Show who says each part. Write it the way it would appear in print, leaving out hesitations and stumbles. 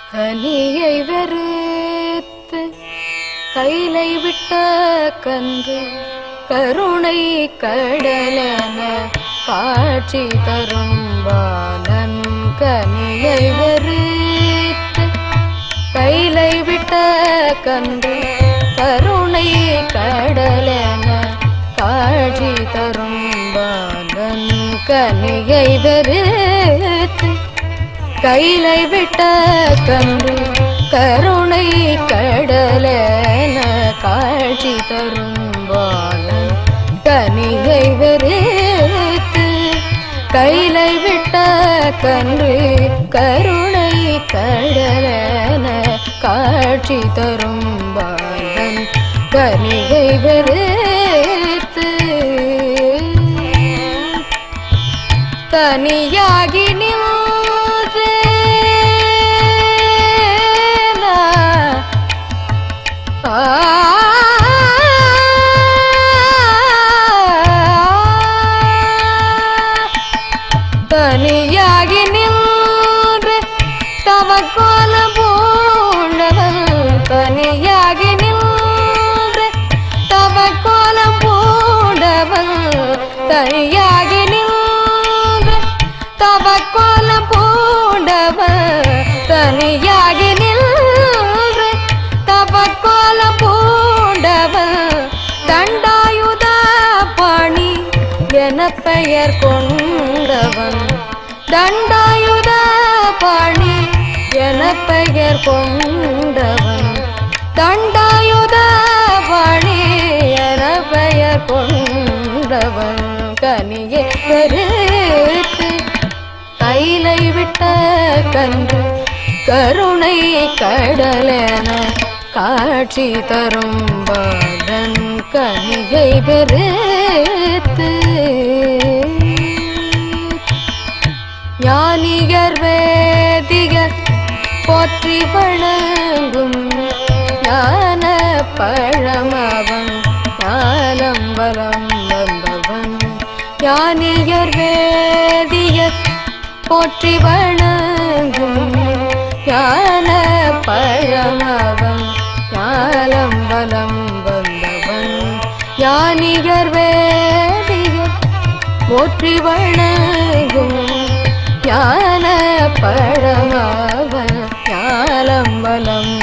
Speaker 1: கனியை வெறுத்து கைலை விட்ட கன்று கருணை கடலென காட்சி தரும் பாலன். கனியை வெறுத்து கைலை விட்ட கன்று கருணை கடலென காட்சி தரும் பாலன். கனியை வெறுத்து கைலை விட்ட கன்று கருணை கடலென காட்சி தரும் பாலன். கனியை வெறுத்து கைலை விட்ட கன்று கருணை கடலென காட்சி தரும் பாலன். கனியை வெறுத்து தனியாகி தனியாகி நின்று தவக்கோல பூண்டவன். தனியாகி நின்று தவக்கோல பூண்டவன். தனியாகி நின்று தவக்கோல பூண்டவன். தனியாகி நின்று தவக்கோல பூண்டவன். தண்டாயுத பாணி என பெயர் கொண்டவன். தண்டாயுத பாணி என பெயர் கொண்டவன். தண்டாயுத பாணி என பெயர் கொண்டவன். கனியை வெறுத்து கைலை விட்ட கன்று கருணை கடலென காட்சி தரும் பாலன். கனியை வெறுத்து ஞானிகர் வேதிகர் போற்றி வணங்கும் ஞான பழமவன். ஞானம் வலம் வந்தவன். ஞானிகர் வேதிகர் போற்றி வணங்கும் ஞான பழமவன். ஞானம் வலம் வந்தவன். ஞானிகர் வேதிகர் போற்றி வணங்கும் ஞான பழமவன். ஞானம் வலம்